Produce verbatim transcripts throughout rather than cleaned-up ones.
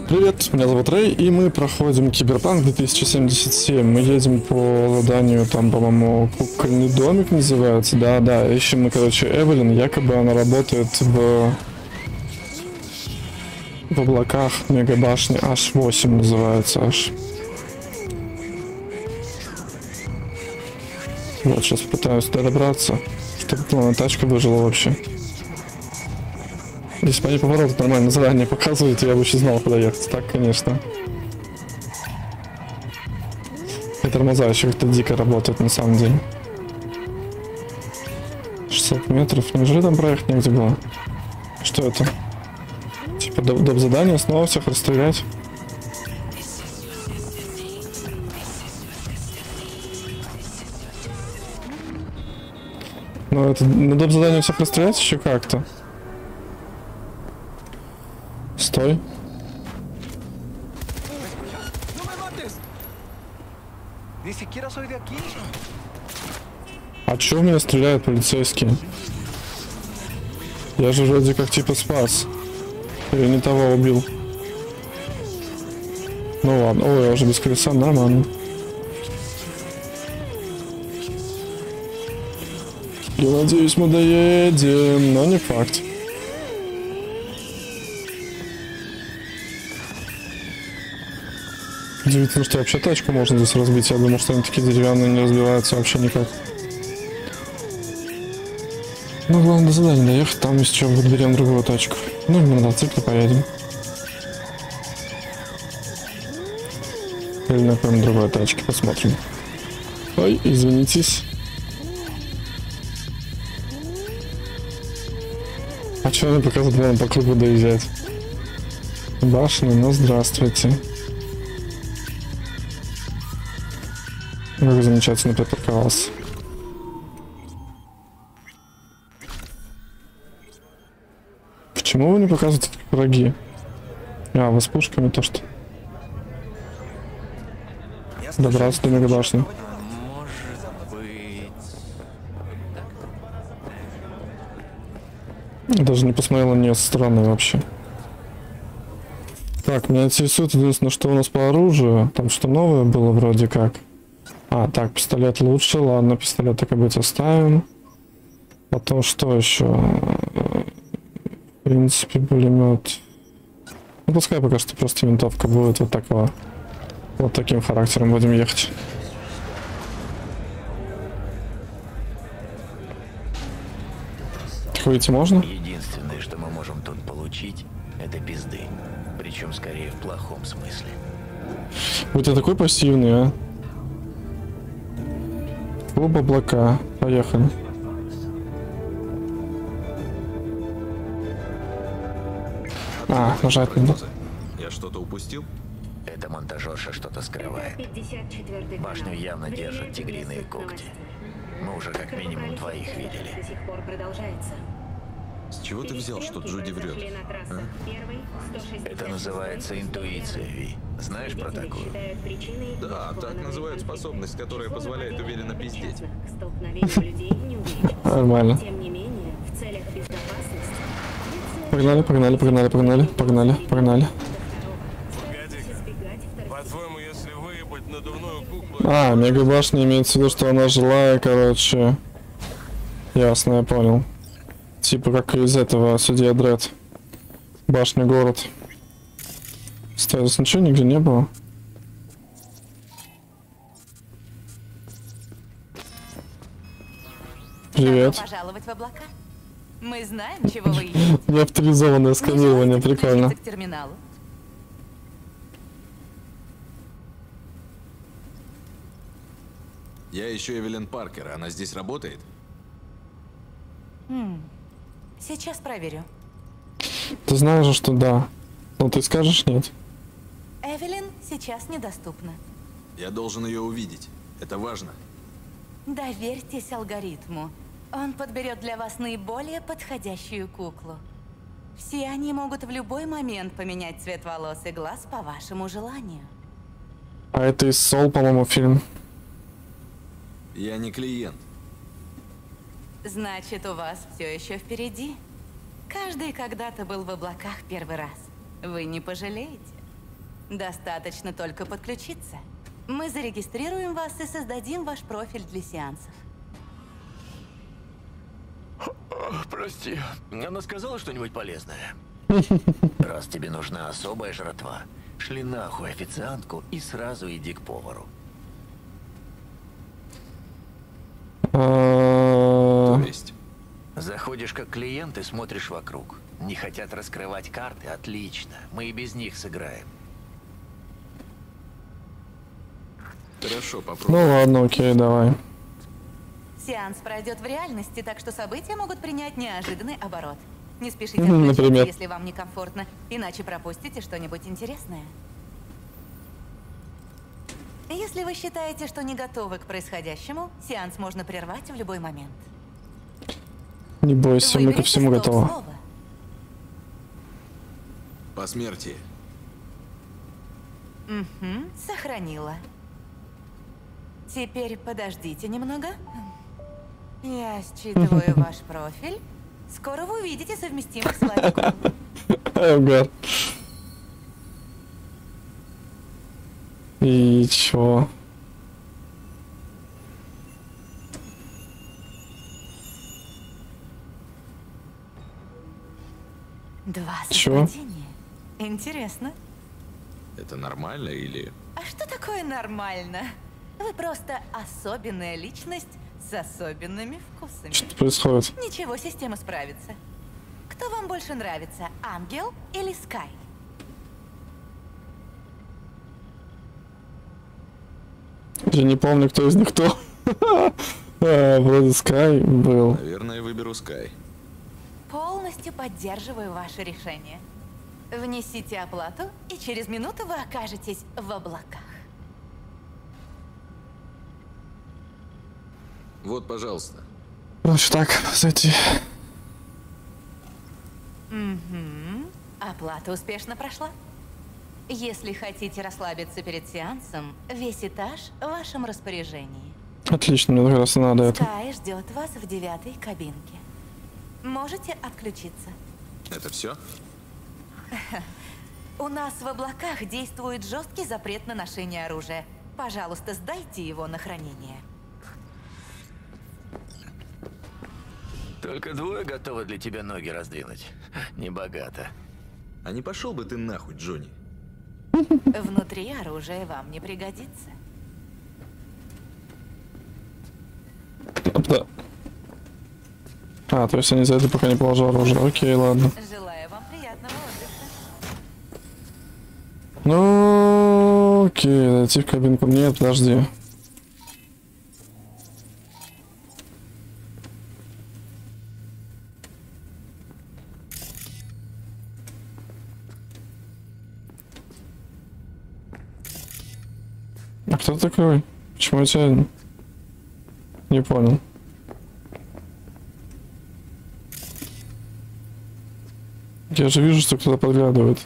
Привет, меня зовут Рэй, и мы проходим Киберпанк две тысячи семьдесят семь. Мы едем по заданию, там, по-моему, кукольный домик называется. Да-да, ищем мы, короче, Эвелин. Якобы она работает в... в облаках мегабашни эйч восемь называется аж. Вот, сейчас пытаюсь туда добраться, чтобы плавная тачка выжила вообще. Если бы они повороты нормально заранее показывают, я бы еще знал, куда ехать. Так, конечно. И тормоза еще как-то дико работают на самом деле. шестьсот метров. Неужели там проехать негде было? Что это? Типа доп, доп задание, снова всех расстрелять? Ну это на доп задание всех расстрелять еще как-то. Стой. А чё в меня стреляют полицейские? Я же вроде как типа спас. Или не того убил. Ну ладно, ой, я уже без колеса, нормально. Я надеюсь, мы доедем, но не факт. Удивительно, что вообще тачку можно здесь разбить. Я думал, что они такие деревянные не разбиваются вообще никак. Ну, главное до задания доехать, там из чего выберем другую тачку. Ну, на мотоцикле поедем. Или на какой-нибудь другой тачке, посмотрим. Ой, извинитесь. А что они показывают, надо по кругу доезжать? Башня, ну здравствуйте. Как замечательно припарковался. Почему вы не показываете враги? А, вы с пушками то что? Добраться до мегабашни. Даже не посмотрел на нее со стороны вообще. Так, меня интересует единственное, что у нас по оружию. Там что новое было вроде как. А, так, пистолет лучше. Ладно, пистолет так и быть оставим. Потом что еще? В принципе, пулемет. Ну, пускай пока что просто винтовка будет вот такого. Вот таким характером будем ехать. Выйти можно? Единственное, что мы можем тут получить, это пизды. Причем скорее в плохом смысле. Вы ты такой пассивный, а? Клуб облака. Поехали. А, нажать надо. Я что-то упустил? Эта монтажерша что-то скрывает. Башню явно держат тигриные когти. Мы уже как минимум двоих видели. С чего ты взял, что Джуди врет? А? Это называется интуиция, Ви. Знаешь про такую? Да, так называют способность, которая позволяет уверенно пиздеть. Нормально. Погнали, погнали, погнали, погнали, погнали, погнали. По-твоему, если выебать надувную куклу... А, мегабашня имеется в виду, что она жилая, короче. Ясно, я понял. Типа как из этого Судья Дред. Башня город. Стой, здесь ничего нигде не было. Привет. Добро пожаловать в облака. Мы знаем, чего вы ищете. Неавторизованное сканирование, прикольно. К терминалу. Я ищу Эвелин Паркер. Она здесь работает? Хм. Сейчас проверю. Ты знаешь же, что да. Но ты скажешь нет. Эвелин сейчас недоступна. Я должен ее увидеть. Это важно. Доверьтесь алгоритму. Он подберет для вас наиболее подходящую куклу. Все они могут в любой момент поменять цвет волос и глаз по вашему желанию. А это из Сол, по-моему, фильм. Я не клиент. Значит, у вас все еще впереди. Каждый когда-то был в облаках первый раз. Вы не пожалеете. Достаточно только подключиться. Мы зарегистрируем вас и создадим ваш профиль для сеансов. Прости, она сказала что-нибудь полезное? Раз тебе нужна особая жратва, шли нахуй официантку и сразу иди к повару. То есть? Заходишь как клиент и смотришь вокруг. Не хотят раскрывать карты? Отлично. Мы и без них сыграем. Хорошо, Ну попробуем. ладно, окей, давай. Сеанс пройдет в реальности, так что события могут принять неожиданный оборот. Не спешите Мгм, отключаться, например. если вам некомфортно, иначе пропустите что-нибудь интересное. Если вы считаете, что не готовы к происходящему, сеанс можно прервать в любой момент. Не бойся, мы ко Выберите всему готовы. стоп-слово. По смерти. Угу, сохранила. Теперь подождите немного. Я считываю ваш профиль. Скоро вы увидите совместимых с вами кукол. Ага. И чё? Два Чё? совпадения. Интересно. Это нормально или... А что такое нормально? Вы просто особенная личность с особенными вкусами. Что происходит? Ничего, система справится. Кто вам больше нравится, Ангел или Скай? Я не помню, кто из них кто. А, вроде Скай был. Наверное, выберу Скай. Полностью поддерживаю ваше решение. Внесите оплату, и через минуту вы окажетесь в облаках. Вот, пожалуйста. Короче, так, зайти. Угу. Оплата успешно прошла. Если хотите расслабиться перед сеансом, весь этаж в вашем распоряжении. Отлично, мне как раз и надо это. Скай ждет вас в девятой кабинке. Можете отключиться. Это все? У нас в облаках действует жесткий запрет на ношение оружия. Пожалуйста, сдайте его на хранение. Только двое готовы для тебя ноги раздвинуть. Небогато. А не пошел бы ты нахуй, Джонни? Внутри оружие вам не пригодится. Да. А, то есть они за это пока не положил оружие. Окей, ладно. Желаю вам приятного отдыха. Ну, окей, зайти в кабинку. Нет, подожди. А кто такой? Почему я тебя не понял? Я же вижу, что кто-то подглядывает.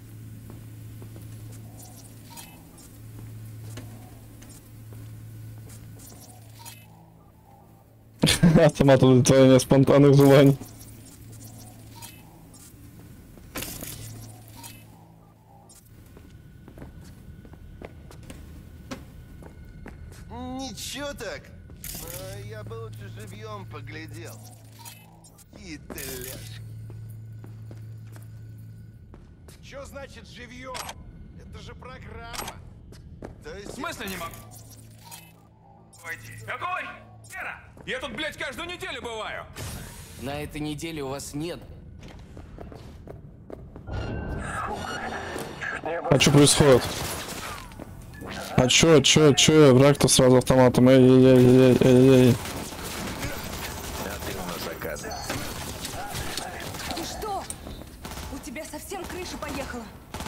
Автомат удовлетворения спонтанных желаний. Ничего так. А, я бы лучше живьем поглядел. Италяшка. Что значит живьем? Это же программа. То есть... В смысле не могу? Войди. Какой? Вера! Я тут, блядь, каждую неделю бываю. На этой неделе у вас нет. А что происходит? А чё, чё, чё, враг-то сразу автоматом, эй-эй-эй-эй-эй-эй. А ты у нас заказы. Ты что? У тебя совсем крыша поехала.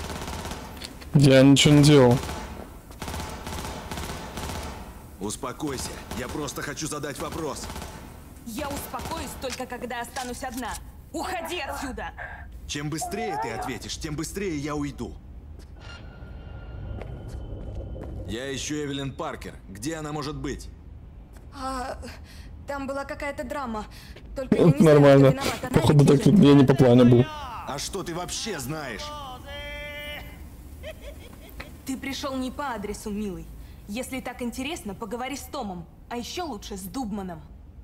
Я ничего не делал. Успокойся, я просто хочу задать вопрос. Я успокоюсь только когда останусь одна. Уходи отсюда! Чем быстрее ты ответишь, тем быстрее я уйду. Я ищу Эвелин Паркер. Где она может быть? А, там была какая-то драма. Только я не знаю, Нормально. кто виноват, она Походу или так Киллер. я не по плану был. А что ты вообще знаешь? Ты пришел не по адресу, милый. Если так интересно, поговори с Томом. А еще лучше с Дубманом.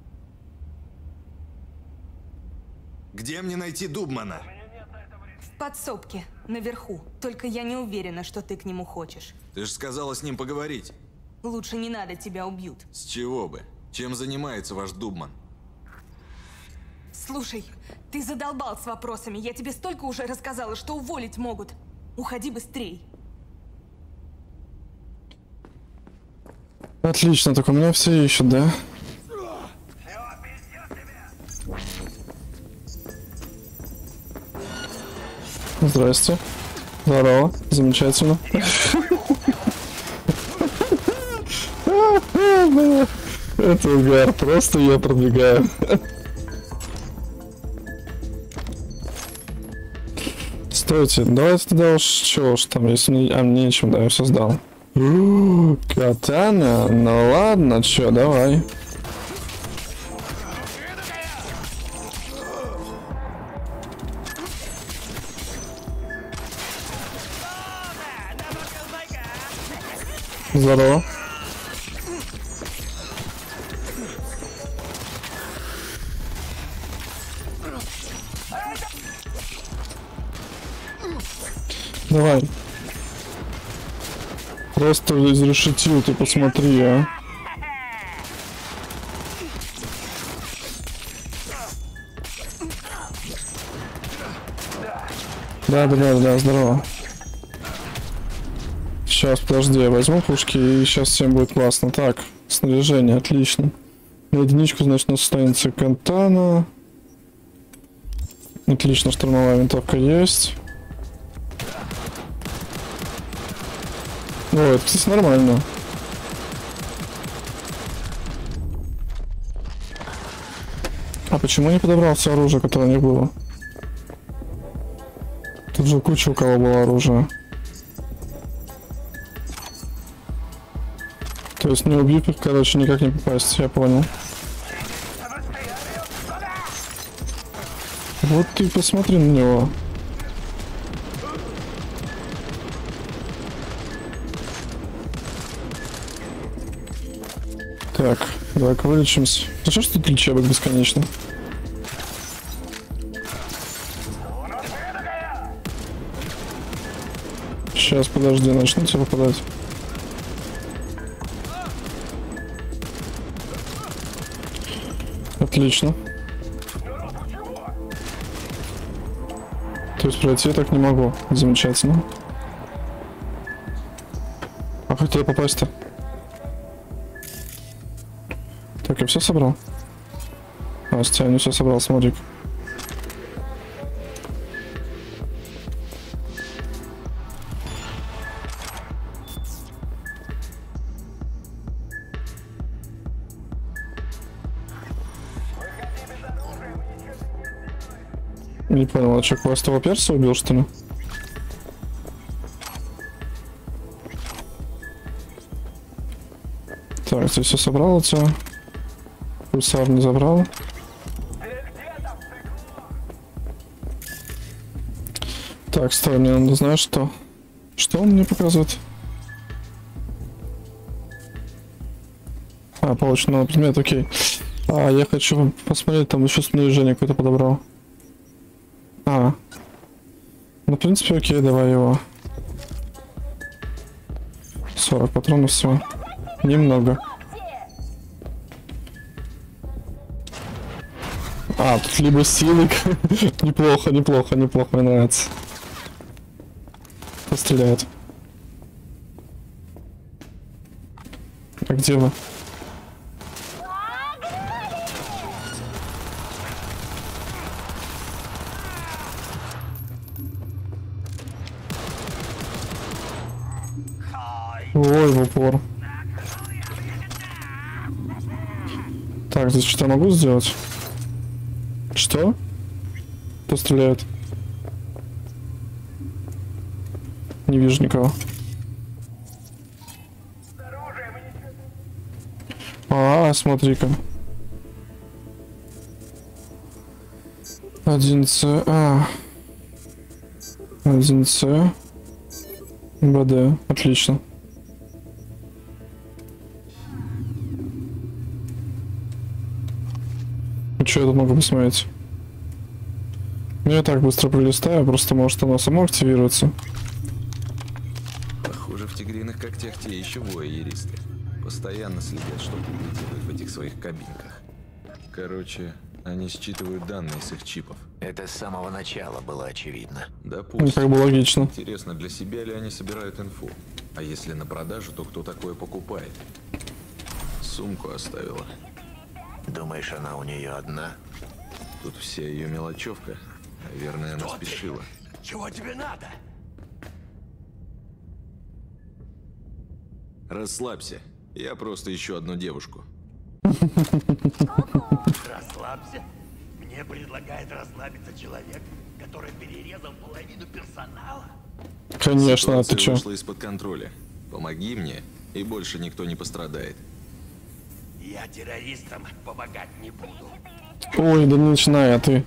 Где мне найти Дубмана? В подсобке, наверху. Только я не уверена, что ты к нему хочешь. Ты же сказала с ним поговорить. Лучше не надо, тебя убьют. С чего бы? Чем занимается ваш Дубман? Слушай, ты задолбал с вопросами. Я тебе столько уже рассказала, что уволить могут. Уходи быстрей. Отлично, так у меня все ищут, да? Здрасте. Здорово. Замечательно. Это угар. Просто я продвигаю. Стойте, давайте тогда уж чё уж там, если мне, а мне нечем, да, я все сдал. Катана? Ну ладно, чё, давай. Здорово. Давай. Просто изрешетил, ты посмотри, а. Да, да, да, да, здорово. Сейчас, подожди, я возьму пушки, и сейчас всем будет классно. Так, снаряжение, отлично. На единичку, значит, у нас останется катана. Отлично, штурмовая винтовка есть. О, это, кстати, нормально. А почему не подобрал все оружие, которое у них было? Тут же куча у кого было оружия. То есть не убив их, короче, никак не попасть, я понял. Вот ты посмотри на него. Так, давай-ка вылечимся. Зачем что тут лечебок бесконечно? Сейчас, подожди, начну тебе попадать. Отлично. То есть пройти я так не могу. Замечательно. А как туда попасть-то? Так, я все собрал? А, с тебя не все собрал, смотри. Не понял, а что, квестового перса убил, что ли? Так, ты все собрал у тебя? Пульсар не забрал. Так, стой, мне надо, знаешь что? Что он мне показывает? А, полученного предмета, окей. А, я хочу посмотреть, там еще снаряжение какое-то подобрал. А. Ну, в принципе, окей, давай его. сорок патронов всего. Немного. А, тут либо силы. Неплохо, неплохо, неплохо, мне нравится. Кто стреляет? А где вы? Ой, в упор. Так, здесь что-то могу сделать? Что? Кто стреляет? Не вижу никого. А, смотри-ка. Один С. А. Один С. БД, отлично. И что я тут могу посмотреть? Ну, я так быстро пролистаю, просто может оно само активируется. Похоже, в тигриных когтях те еще вояеристы. Постоянно следят, что пули делают в этих своих кабинках. Короче, они считывают данные с их чипов. Это с самого начала было очевидно. Ну, Допустим. как бы логично. Интересно, для себя ли они собирают инфу? А если на продажу, то кто такое покупает? Сумку оставила. Думаешь, она у нее одна? Тут вся ее мелочевка. Наверное, она спешила. Чего тебе надо? Расслабься. Я просто ищу одну девушку. Расслабься. Мне предлагает расслабиться человек, который перерезал половину персонала. Конечно, а ты Ситуация чё? вышла из-под контроля. Помоги мне, и больше никто не пострадает. Я террористам помогать не буду. Ой, да не начинай, а ты.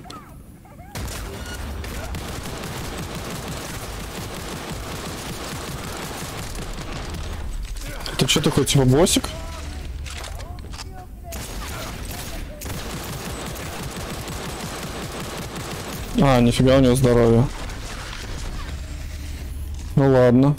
Ты что такой, типа боссик? А, нифига у него здоровье. Ну ладно.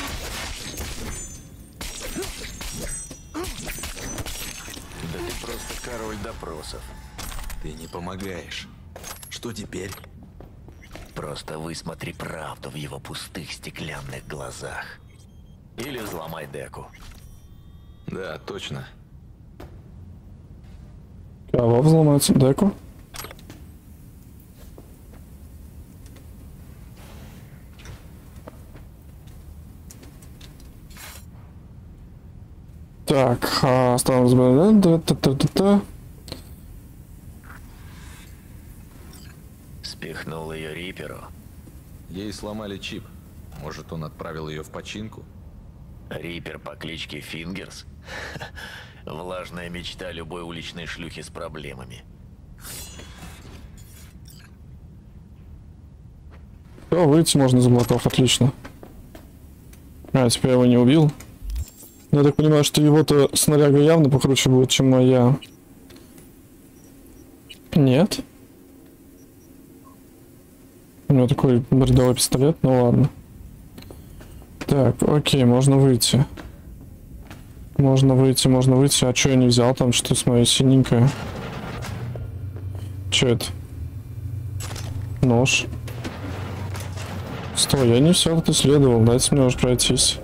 Да ты просто король допросов. Ты не помогаешь. Что теперь? Просто высмотри правду в его пустых стеклянных глазах. Или взломай деку. Да, точно. Кого взломать? Деку? Так, а, ставим взгляд. Спихнул ее Риперу. Ей сломали чип. Может, он отправил ее в починку? Рипер по кличке Фингерс? Влажная мечта любой уличной шлюхи с проблемами. Все, выйти можно из облаков, отлично. А, теперь я его не убил. Я так понимаю, что его-то снаряга явно покруче будет, чем моя. Нет. У него такой бредовый пистолет, ну ладно. Так, окей, можно выйти. Можно выйти, можно выйти. А что я не взял там, что с моей синенькое? Что это? Нож. Стой, я не все тут исследовал, дайте мне уже пройтись.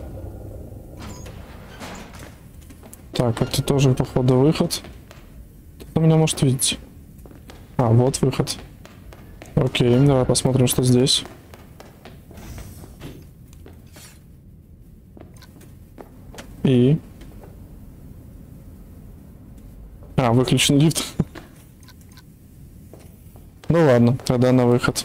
Так, это тоже, походу, выход. Кто меня может видеть? А, вот выход. Окей, давай посмотрим, что здесь. И... А, выключен лифт. Ну ладно, тогда на выход.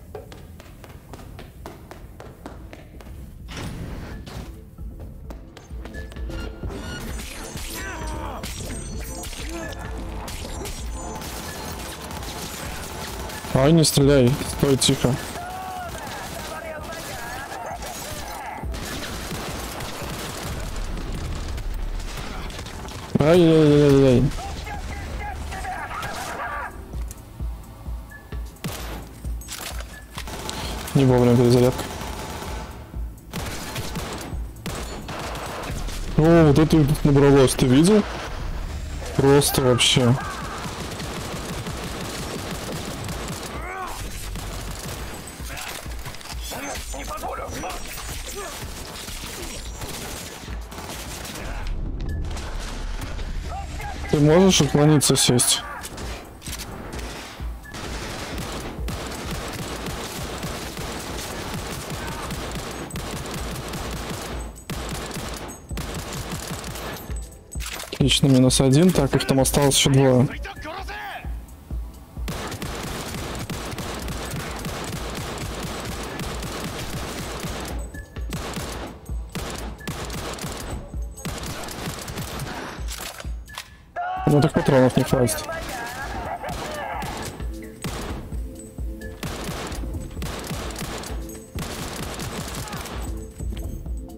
Ай, не стреляй, стой тихо. Ай-яй-яй-яй-яй. Не вовремя перезарядка. О, вот это тут набралось, ты видел? Просто вообще. Ты можешь уклониться, сесть? Отлично, минус один. Так, их там осталось еще двое. Ну так патронов не хватит.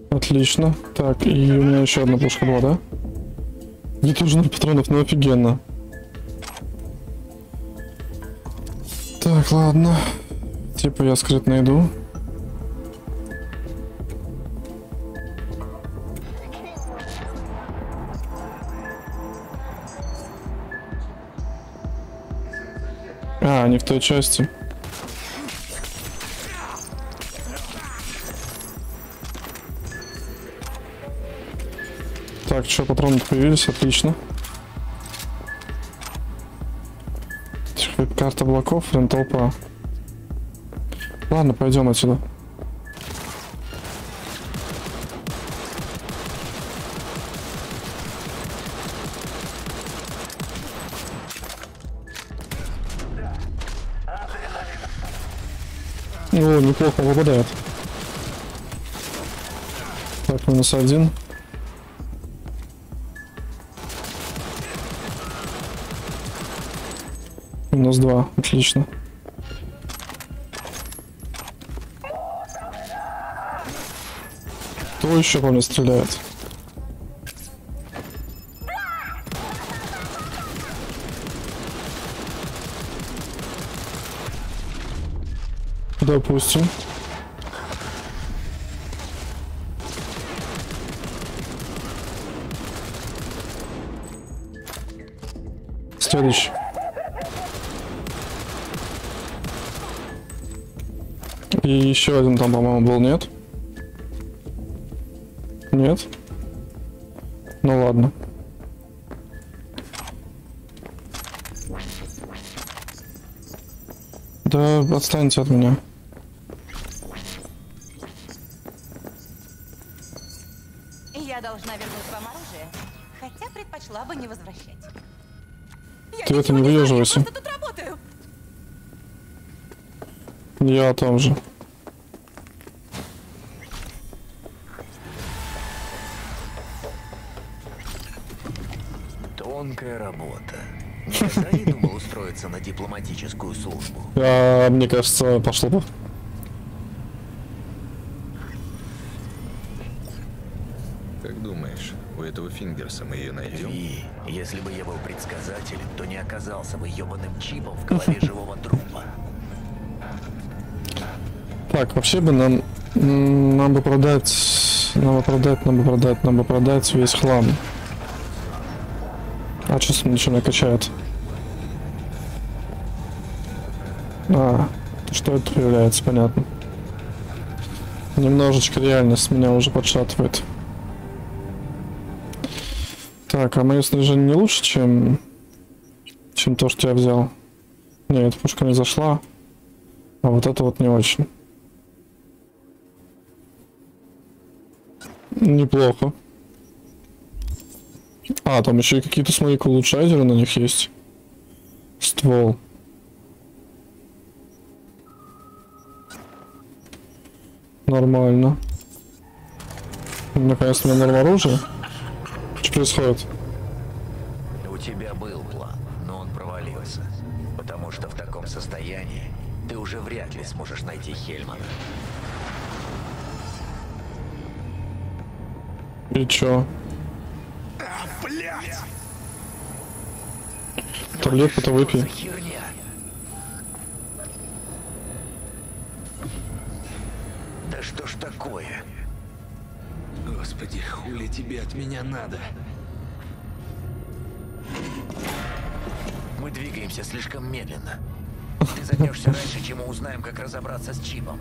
Отлично. Так, и у меня еще одна пушка была, да? Мне тоже ноль патронов, ну офигенно. Так, ладно. Типа я скрытно иду. А, они в той части. Так, что, патроны появились, отлично. Карта облаков, прям толпа. Ладно, пойдем отсюда. О, неплохо попадает. Так, минус один. Минус два, отлично. Кто еще по мне стреляет? Допустим. Следующий. И еще один там, по-моему, был, нет? Нет? Ну ладно. Да отстаньте от меня. Я должна вернуть вам оружие, хотя предпочла бы не возвращать. Ты в это не выеживайся. Я о том же. Тонкая работа. Никогда не думал устроиться на дипломатическую службу. А, мне кажется, пошло бы. Как думаешь, у этого Фингерса мы ее найдем? И если бы я был предсказателем, то не оказался бы ебаным чипом в голове живого трупа. Так, вообще бы нам, нам бы продать, нам бы продать, нам бы продать, нам бы продать весь хлам. А что ничего не качает? А, что это появляется, понятно. Немножечко реальность меня уже подшатывает. Так, а мое снаряжение не лучше, чем, чем то, что я взял? Нет, эта пушка не зашла. А вот это вот не очень. Неплохо. А, там еще и какие-то, смотри, улучшайзеры на них есть. Ствол. Нормально. Наконец-то у меня норм оружия. Что происходит? У тебя был план, но он провалился. Потому что в таком состоянии ты уже вряд ли сможешь найти Хельмана. И чё? А, блядь! Таблетку-то выпей. Херня. Да что ж такое? Господи, хули тебе от меня надо? Мы двигаемся слишком медленно. Ты зайдешься раньше, чем мы узнаем, как разобраться с чипом.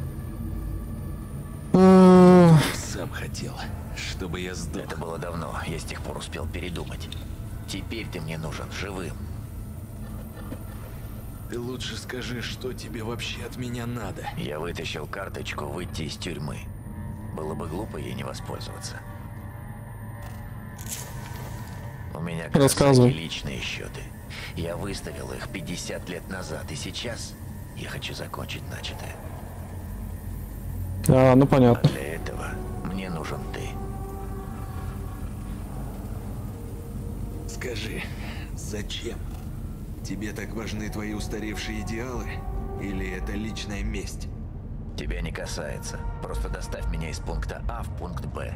Сам хотел, чтобы я сдох. Это было давно, я с тех пор успел передумать. Теперь ты мне нужен живым. Ты лучше скажи, что тебе вообще от меня надо. Я вытащил карточку выйти из тюрьмы. Было бы глупо ей не воспользоваться. У меня Рассказывай. личные счеты. Я выставил их пятьдесят лет назад, и сейчас я хочу закончить начатое. А, ну понятно. А для этого мне нужен ты. Скажи, зачем? Тебе так важны твои устаревшие идеалы? Или это личная месть? Тебя не касается. Просто доставь меня из пункта А в пункт Б.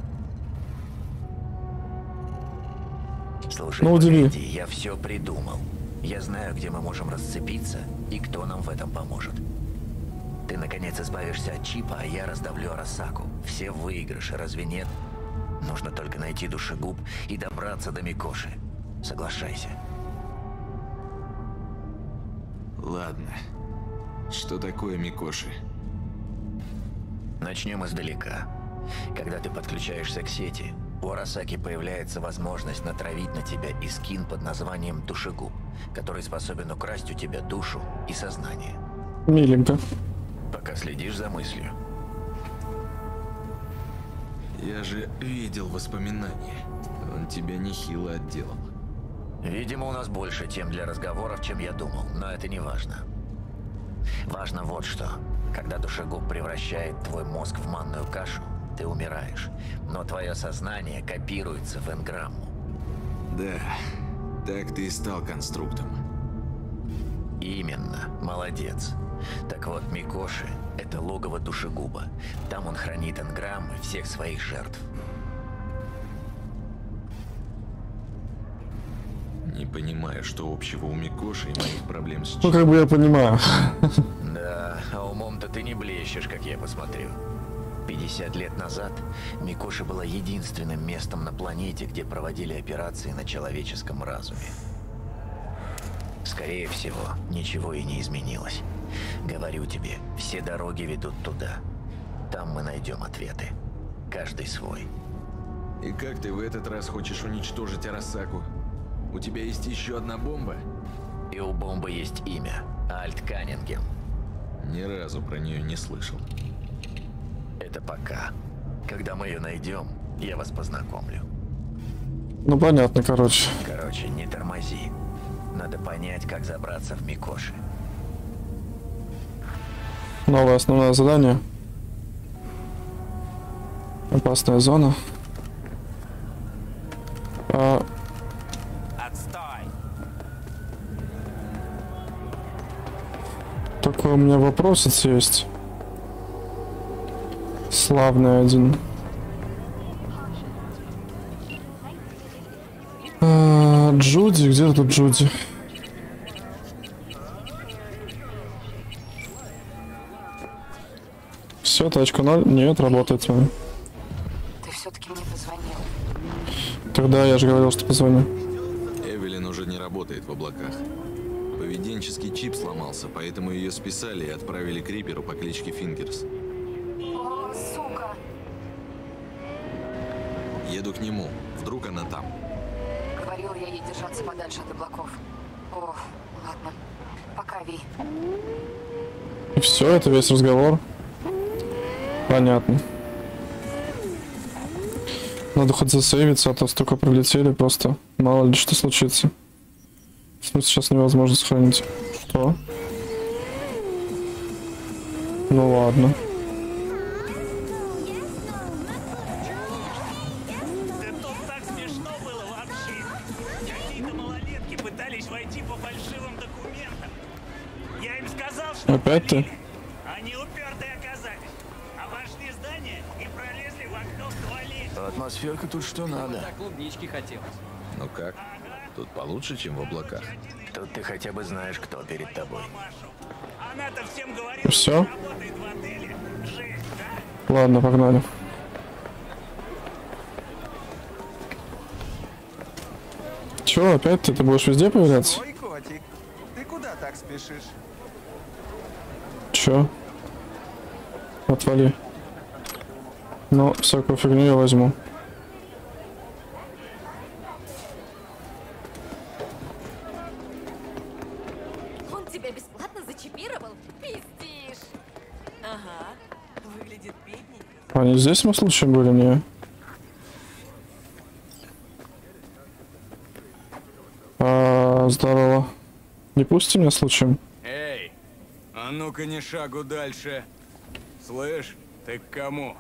Слушай, Ну, удиви. погоди, я все придумал. Я знаю, где мы можем расцепиться и кто нам в этом поможет. Ты, наконец, избавишься от чипа, а я раздавлю Арасаку. Все выигрыши, разве нет? Нужно только найти душегуб и добраться до Микоши. Соглашайся. Ладно. Что такое Микоши? Начнем издалека. Когда ты подключаешься к сети, у Арасаки появляется возможность натравить на тебя искин под названием Душегуб, который способен украсть у тебя душу и сознание. Миленько. Пока следишь за мыслью. Я же видел воспоминания. Он тебя нехило отделал. Видимо, у нас больше тем для разговоров, чем я думал, но это не важно. Важно вот что. Когда душегуб превращает твой мозг в манную кашу, ты умираешь, но твое сознание копируется в энграмму. Да, так ты и стал конструктом. Именно, молодец. Так вот, Микоши — это логово душегуба. Там он хранит энграммы всех своих жертв. Не понимаю, что общего у Микоши и моих проблем с Ну, чипом. как бы я понимаю. Да, а умом-то ты не блещешь, как я посмотрю. пятьдесят лет назад Микоши была единственным местом на планете, где проводили операции на человеческом разуме. Скорее всего, ничего и не изменилось. Говорю тебе, все дороги ведут туда. Там мы найдем ответы. Каждый свой. И как ты в этот раз хочешь уничтожить Арасаку? У тебя есть еще одна бомба? И у бомбы есть имя. Альт Каннингем. Ни разу про нее не слышал. Это пока. Когда мы ее найдем, я вас познакомлю. Ну, понятно, короче. Короче, не тормози. Надо понять, как забраться в Микоши. Новое основное задание. Опасная зона. А... Отстой! Такой у меня вопросец есть. Славный один. А, Джуди, где тут Джуди? Все, тачка ноль. Нет, работает с вами. Ты все-таки мне позвонил. Тогда я же говорил, что позвоню. Эвелин уже не работает в облаках. Поведенческий чип сломался, поэтому ее списали и отправили к Риперу по кличке Фингерс. О, сука! Еду к нему. Вдруг она там. Говорил я ей держаться подальше от облаков. О, ладно. Пока, Ви. И все, это весь разговор. Понятно. Надо хоть засейвиться, а то столько пролетели, просто мало ли что случится. В смысле, сейчас невозможно сохранить. Что? Ну ладно. Да тут так смешно было вообще. Какие-то малолетки пытались войти по фальшивым документам. Я им сказал, что Опять ты? поверили. Они упертые оказались. Обошли здание и пролезли в окно в туалете. Атмосферка тут что надо. Клубнички хотелось. Ну как? Тут получше, чем в облаках. Тут ты хотя бы знаешь, кто перед тобой. Она-то всем говорила, Всё? что работает в отеле. Жесть, да? Ладно, погнали. Чё, опять ты? Ты будешь везде появляться? Ой, котик, ты куда так спешишь? Чё? Отвали. Ну, всякую фигню я возьму. Он тебя бесплатно зачипировал? Пиздишь. Ага. Выглядит бедненько. Они здесь мы случаем были, не? А, здорово. Не пусти меня случаем? Эй, а ну-ка не шагу дальше. Слышь, ты к кому?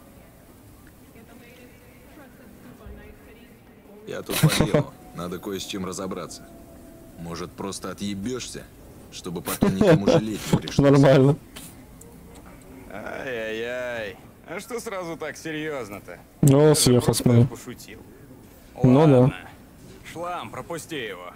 Я тут по делу. Надо кое с чем разобраться. Может, просто отъебешься, чтобы потом никому жалеть не пришлось. Нормально. Ай-яй-яй. А что сразу так серьезно-то? О, съехал, смотри. Пошутил. Ну да. Ладно. Шлам, пропусти его.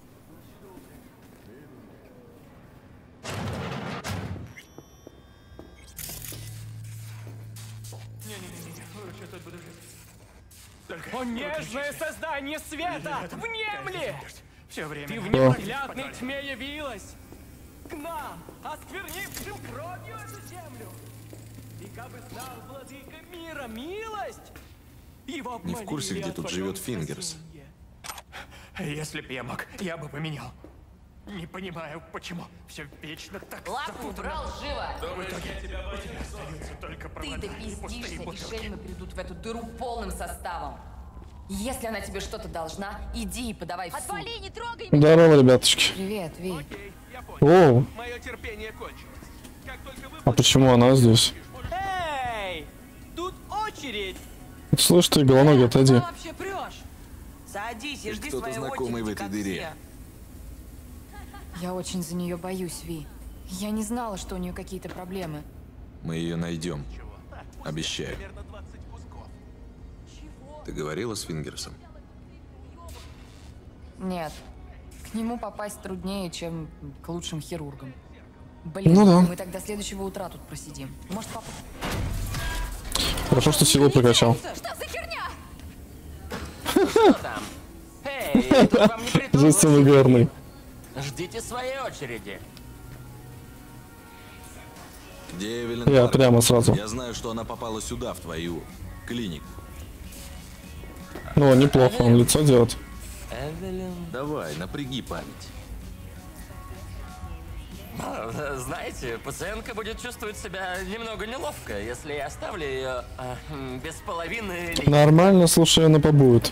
О, нежное создание света! Внемли! Все время. Ты в О. непроглядной тьме явилась! К нам, осквернившим кровью эту землю! И как бы знал владыка мира милость! Его Не в курсе, где тут живет Фингерс. Если б я мог, я бы поменял. Не понимаю, почему все вечно так Лапу убрал, живо! В итоге у тебя остаются только Ты провода и пустые допиздишься, и бутылки. шельмы придут в эту дыру полным составом. Если она тебе что-то должна, иди и подавай в суд. Отвали, не трогай Здорово, ребяточки. Привет, Ви. Оу, Мое терпение кончилось. Как только вы... а почему она здесь? Эй! Тут очередь! Слышь ты, головоногий, отойди. вообще прешь? Садись и жди Кто-то своей знакомый в очереди, этой как дыре. Я очень за нее боюсь, Ви. Я не знала, что у нее какие-то проблемы. Мы ее найдем. Обещаю. Ты говорила с Фингерсом? Нет. К нему попасть труднее, чем к лучшим хирургам. Блин, Ну да. мы тогда следующего утра тут просидим. Может, папа... Хорошо, что силу прокачал. Что за херня? Что там? Эй, тут вам не придумать. Здесь самый верный. Ждите своей очереди. Где Эвелин Я Паркер? прямо сразу. Я знаю, что она попала сюда, в твою клинику. Ну, неплохо, он лицо делает. Эвелин... Давай, напряги память. А, знаете, пациентка будет чувствовать себя немного неловко, если я оставлю ее а, м, без половины ли... Нормально, слушай, она побудет.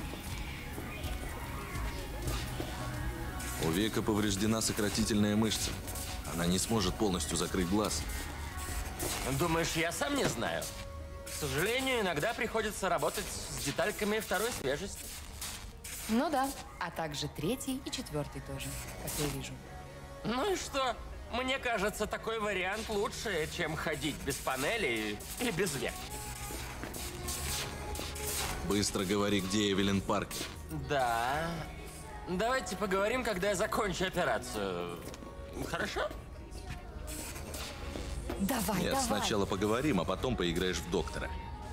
У века повреждена сократительная мышца. Она не сможет полностью закрыть глаз. Думаешь, я сам не знаю? К сожалению, иногда приходится работать с детальками второй свежести. Ну да. А также третий и четвертый тоже, как я вижу. Ну и что? Мне кажется, такой вариант лучше, чем ходить без панели и без век. Быстро говори, где Эвелин Паркер. Да. Давайте поговорим, когда я закончу операцию. Хорошо? Давай, Нет, давай. сначала поговорим, а потом поиграешь в доктора.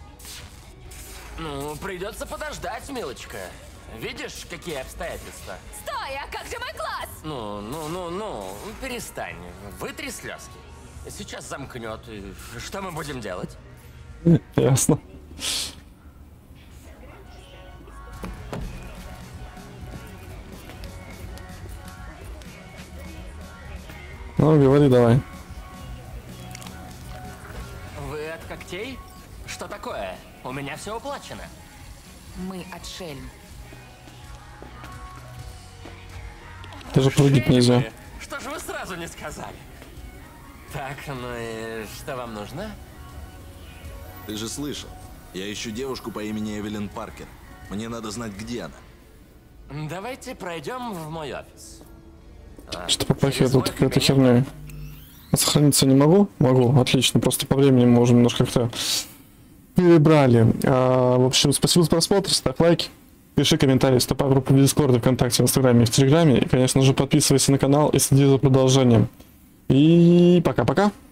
Ну, придется подождать, милочка. Видишь, какие обстоятельства? Стой, а как же мой глаз? Ну, ну, ну, ну, перестань. Вытри слезки. Сейчас замкнет. И что мы будем делать? Ясно. Ну, говори давай. Вы от когтей? Что такое? У меня все уплачено. Мы от Шельм. Даже прыгать нельзя. Что же вы сразу не сказали? Так, ну и что вам нужно? Ты же слышал. Я ищу девушку по имени Эвелин Паркер. Мне надо знать, где она. Давайте пройдем в мой офис. А, Что попахивает вот какая-то херня. Сохраниться не могу? Могу, отлично. Просто по времени мы уже немножко как-то перебрали. А, в общем, спасибо за просмотр, ставь лайки, пиши комментарии, вступай в группу в Дискорде, ВКонтакте, в Инстаграме и в Телеграме. И, конечно же, подписывайся на канал и следи за продолжением. И пока-пока.